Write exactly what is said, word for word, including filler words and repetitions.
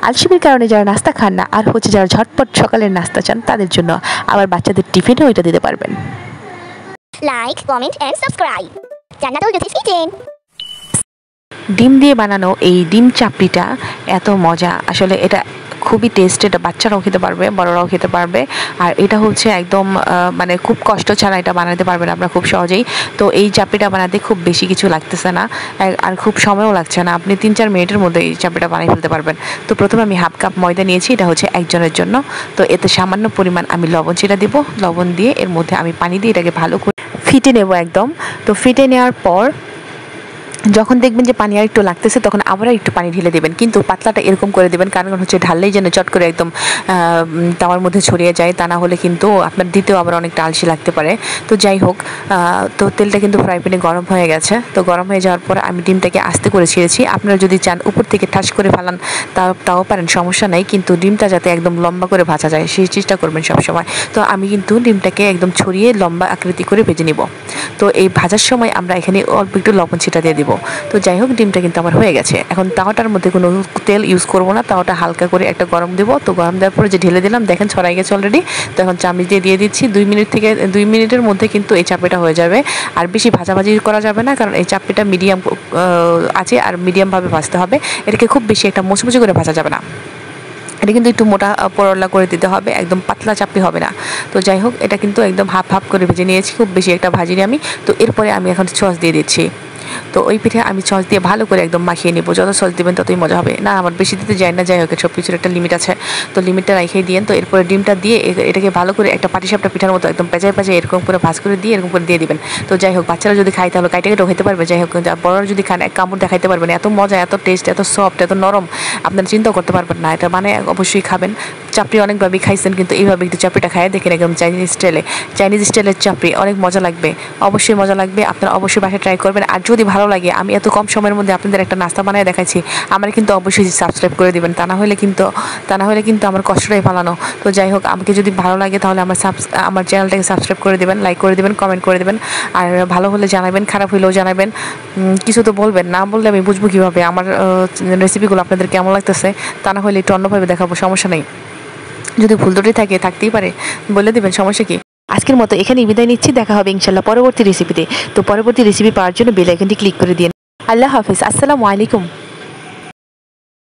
আলসেমির কারণে যারা নাস্তা খান না আর হচ্ছে যারা ঝটপট সকালের নাস্তা চান তাদের জন্য আবার বাচ্চাদের টিফিনেও এটা দিতে পারবেন। Like, comment and subscribe. Jannatul জসিস কিচেন। ডিম দিয়ে বানানো এই ডিম চাপড়িটা এত মজা, আসলে এটা খুবই টেস্ট। এটা বাচ্চারাও খেতে পারবে, বড়রাও খেতে পারবে। আর এটা হচ্ছে একদম মানে খুব কষ্ট ছাড়া এটা বানাতে পারবেন আপনারা খুব সহজেই। তো এই চাপড়িটা বানাতে খুব বেশি কিছু লাগতেছে না আর খুব সময়ও লাগছে না, আপনি তিন চার মিনিটের মধ্যে এই চাপড়িটা বানিয়ে ফেলতে পারবেন। তো প্রথমে আমি হাফ কাপ ময়দা নিয়েছি, এটা হচ্ছে একজনের জন্য। তো এতে সামান্য পরিমাণ আমি লবণ ছিটা দিব, লবণ দিয়ে এর মধ্যে আমি পানি দিয়ে এটাকে ভালো করে ফিটে নেব একদম। তো ফিটে নেওয়ার পর যখন দেখবেন যে পানি আর একটু লাগতেছে তখন আবার একটু পানি ঢেলে দেবেন, কিন্তু পাতলাটা এরকম করে দেবেন কারণ হচ্ছে ঢাললেই যেন চট করে একদম তাওয়ার মধ্যে ছড়িয়ে যায়, তা না হলে কিন্তু আপনার দিতেও আবার অনেকটা আলসি লাগতে পারে। তো যাই হোক, তো তেলটা কিন্তু ফ্রাই প্যানে গরম হয়ে গেছে। তো গরম হয়ে যাওয়ার পর আমি ডিমটাকে আস্তে করে ছিঁড়েছি। আপনারা যদি চান উপর থেকে ঠাস করে ফেলান তা তাও পারেন, সমস্যা নাই, কিন্তু ডিমটা যাতে একদম লম্বা করে ভাজা যায় সেই চেষ্টা করবেন সবসময়। তো আমি কিন্তু ডিমটাকে একদম ছড়িয়ে লম্বা আকৃতি করে ভেজে নিব। তো এই ভাজার সময় আমরা এখানে অল্প একটু লবণ ছিটা দিয়ে দিব। তো যাই হোক, ডিমটা কিন্তু আমার হয়ে গেছে। এখন তাওয়াটার মধ্যে কোনো তেল ইউজ করব না, তাওয়াটা হালকা করে একটা গরম দেবো। তো গরম দেওয়ার পরে যে ঢেলে দিলাম, দেখেন ছড়াই গেছে অলরেডি। তো এখন চামচ দিয়ে দিয়ে দিচ্ছি। দুই মিনিট থেকে দুই মিনিটের মধ্যে কিন্তু এই চাপড়িটা হয়ে যাবে। আর বেশি ভাজাভাজি করা যাবে না, কারণ এই চাপড়িটা মিডিয়াম আছে আর মিডিয়ামভাবে ভাজতে হবে। এটাকে খুব বেশি একটা মুচমুচে করে ভাজা যাবে না, এটা কিন্তু একটু মোটা পরলা করে দিতে হবে, একদম পাতলা চাপড়ি হবে না। তো যাই হোক, এটা কিন্তু একদম হাফ হাফ করে ভেজে নিয়েছি, খুব বেশি একটা ভাজিনি আমি। তো এরপরে আমি এখন সস দিয়ে দিচ্ছি। তো ওই পিঠে আমি সস দিয়ে ভালো করে একদম মাখিয়ে নেব, যত সস দেবেন ততই মজা হবে। না আমার বেশি দিতে যায় না, যাই হোক সব কিছুর একটা লিমিট আছে, তো লিমিটটা রেখেই দিয়েন। তো এরপরে ডিমটা দিয়ে এটাকে ভালো করে একটা পাটিসাপটা পিঠার মতো একদম পেঁচায় পেঁচায় এরকম করে ভাজ করে দিয়ে এরকম করে দিয়ে দিবেন। তো যাই হোক, বাচ্চারা যদি খায় তাহলে কাইটে কেটেও খেতে পারবে, যাই হোক বড়রা যদি খান এক কামড় দেখাইতে পারবেন, এত মজা, এত টেস্ট, এত সফট, এত নরম, আপনারা চিন্তাও করতে পারবেন না। এটা মানে অবশ্যই খাবেন। চাপড়ি অনেকভাবেই খাইছেন, কিন্তু এইভাবে একটু চাপড়িটা খায় দেখেন, একদম চাইনিজ স্টাইলে, চাইনিজ স্টাইলের চাপড়ি অনেক মজা লাগবে, অবশ্যই মজা লাগবে। আপনারা অবশ্যই বাসায় ট্রাই করবেন। আর যদি ভালো লাগে, আমি এত কম সময়ের মধ্যে আপনাদের একটা নাস্তা বানিয়ে দেখাচ্ছি, আমার কিন্তু অবশ্যই সাবস্ক্রাইব করে দিবেন, তা না হলে কিন্তু তা না হলে কিন্তু আমার কষ্টটাই পালানো। তো যাই হোক, আমাকে যদি ভালো লাগে তাহলে আমার আমার চ্যানেলটাকে সাবস্ক্রাইব করে দেবেন, লাইক করে দেবেন, কমেন্ট করে দেবেন। আর ভালো হলে জানাবেন, খারাপ হলেও জানাবেন, কিছু তো বলবেন, না বললে আমি বুঝবো কীভাবে আমার রেসিপিগুলো আপনাদের কেমন লাগতেছে। তা না হলে একটু অন্যভাবে দেখাবো, সমস্যা নেই। যদি ভুল ত্রুটি থাকে, থাকতেই পারে, বলে দেবেন, সমস্যা কি। আজকের মতো এখানেই বিদায় নিচ্ছি, দেখা হবে ইনশাল্লাহ পরবর্তী রেসিপিতে। তো পরবর্তী রেসিপি পাওয়ার জন্য বেল আইকনটি ক্লিক করে দিন। আল্লাহ হাফিজ, আসসালামু আলাইকুম।